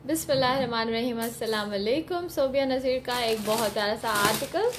बिस्मिल्लाहिर्रहमानिर्रहीम, अस्सलाम वालेकुम। सोबिया नज़ीर का एक बहुत प्यारा सा आर्टिकल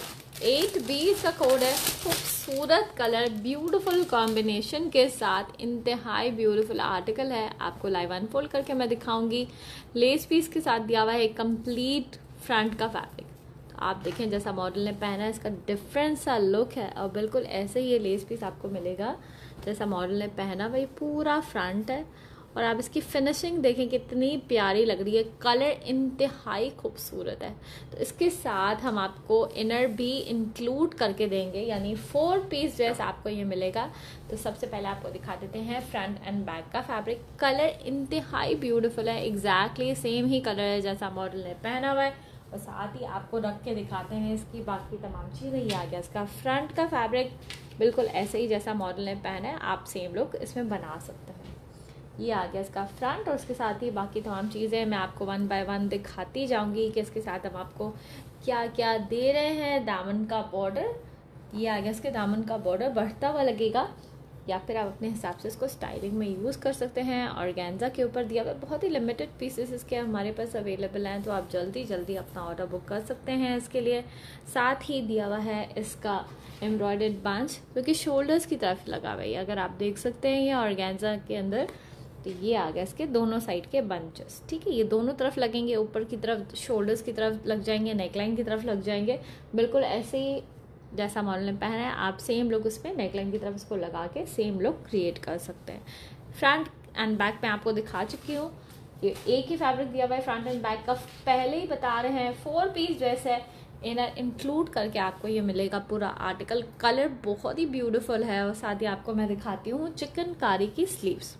8B का कोड है। खूबसूरत कलर, ब्यूटीफुल कॉम्बिनेशन के साथ इंतहाई ब्यूटीफुल आर्टिकल है। आपको लाइव अनफोल्ड करके मैं दिखाऊंगी। लेस पीस के साथ दिया हुआ है एक कंप्लीट फ्रंट का फैब्रिक। तो आप देखें जैसा मॉडल ने पहना है, इसका डिफरेंट सा लुक है और बिल्कुल ऐसे ही ये लेस पीस आपको मिलेगा जैसा मॉडल ने पहना। वही पूरा फ्रंट है और आप इसकी फिनिशिंग देखें कितनी प्यारी लग रही है। कलर इंतहाई खूबसूरत है। तो इसके साथ हम आपको इनर भी इंक्लूड करके देंगे, यानी 4 पीस ड्रेस आपको ये मिलेगा। तो सबसे पहले आपको दिखा देते हैं फ्रंट एंड बैक का फैब्रिक। कलर इंतहाई ब्यूटीफुल है, एग्जैक्टली सेम ही कलर है जैसा मॉडल ने पहना हुआ है। और साथ ही आपको रख के दिखाते हैं इसकी बाकी तमाम चीज़ें। ये आ गया इसका फ्रंट का फैब्रिक, बिल्कुल ऐसे ही जैसा मॉडल ने पहना है आप सेम लुक इसमें बना सकते हैं। ये आ गया इसका फ्रंट और उसके साथ ही बाकी तमाम चीज़ें मैं आपको 1 बाय 1 दिखाती जाऊंगी कि इसके साथ हम आपको क्या क्या दे रहे हैं। दामन का बॉर्डर, ये आ गया इसके दामन का बॉर्डर बढ़ता हुआ लगेगा, या फिर आप अपने हिसाब से इसको स्टाइलिंग में यूज़ कर सकते हैं। ऑर्गेन्जा के ऊपर दिया हुआ बहुत ही लिमिटेड पीसेस इसके हमारे पास अवेलेबल हैं, तो आप जल्दी अपना ऑर्डर बुक कर सकते हैं इसके लिए। साथ ही दिया हुआ है इसका एम्ब्रॉयडर्ड बंच जो कि शोल्डर्स की तरफ लगा हुआ है। अगर आप देख सकते हैं ये ऑर्गेन्जा के अंदर, तो ये आ गया इसके दोनों साइड के बंचेस। ठीक है, ये दोनों तरफ लगेंगे, ऊपर की तरफ शोल्डर्स की तरफ लग जाएंगे, नेकलाइन की तरफ लग जाएंगे, बिल्कुल ऐसे ही जैसा मॉडल ने पहना है आप सेम लुक उसमें नेकलाइन की तरफ इसको लगा के सेम लुक क्रिएट कर सकते हैं। फ्रंट एंड बैक में आपको दिखा चुकी हूँ। ये एक ही फैब्रिक दिया हुआ है फ्रंट एंड बैक का, पहले ही बता रहे हैं 4 पीस ड्रेस है। इनर इंक्लूड करके आपको ये मिलेगा पूरा आर्टिकल। कलर बहुत ही ब्यूटीफुल है और साथ ही आपको मैं दिखाती हूँ चिकनकारी की स्लीव्स।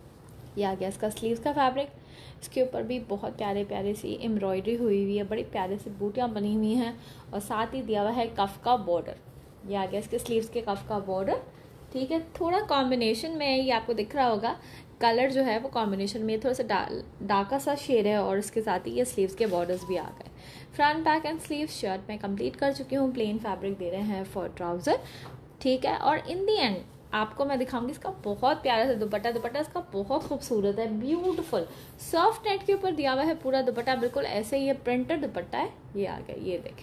ये आ गया इसका स्लीव्स का फैब्रिक। इसके ऊपर भी बहुत प्यारे प्यारे सी एम्ब्रॉयडरी हुई हुई है, बड़ी प्यारे से बूटियाँ बनी हुई हैं और साथ ही दिया हुआ है कफ का बॉर्डर। ये आ गया इसके स्लीव्स के कफ का बॉर्डर। ठीक है, थोड़ा कॉम्बिनेशन में ये आपको दिख रहा होगा, कलर जो है वो कॉम्बिनेशन में थोड़ा सा डार्का सा शेड है और इसके साथ ही ये स्लीव्स के बॉर्डर्स भी आ गए। Front back and sleeves shirt मैं कंप्लीट कर चुकी हूँ। प्लेन फैब्रिक दे रहे हैं फॉर ट्राउज़र। ठीक है, और इन दी एंड आपको मैं दिखाऊंगी इसका बहुत प्यारा सा दुपट्टा। दुपट्टा इसका बहुत खूबसूरत है, ब्यूटीफुल सॉफ्ट नेट के ऊपर दिया हुआ है पूरा दुपट्टा, बिल्कुल ऐसे ही ये प्रिंटेड दुपट्टा है। ये आ गया, ये देखें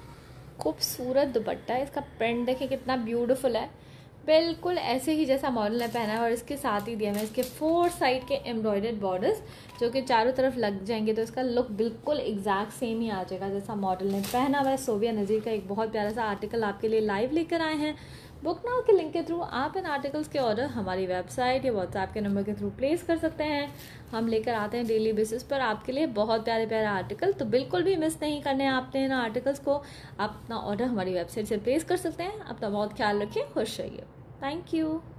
खूबसूरत दुपट्टा है। इसका प्रिंट देखें कितना ब्यूटीफुल है, बिल्कुल ऐसे ही जैसा मॉडल ने पहना है। और इसके साथ ही दिया है इसके 4 साइड के एम्ब्रॉयडर्ड बॉर्डर्स जो कि चारों तरफ लग जाएंगे, तो इसका लुक बिल्कुल एग्जैक्ट सेम ही आ जाएगा जैसा मॉडल ने पहना हुआ है। सोबिया नज़ीर का एक बहुत प्यारा सा आर्टिकल आपके लिए लाइव लेकर आए हैं। बुक नाउ के लिंक के थ्रू आप इन आर्टिकल्स के ऑर्डर हमारी वेबसाइट या व्हाट्सएप के नंबर के थ्रू प्लेस कर सकते हैं। हम लेकर आते हैं डेली बेसिस पर आपके लिए बहुत प्यारे प्यारे आर्टिकल, तो बिल्कुल भी मिस नहीं करने हैं आपने इन आर्टिकल्स को। आप अपना ऑर्डर हमारी वेबसाइट से प्लेस कर सकते हैं। अपना बहुत ख्याल रखिए, खुश रहिए। Thank you.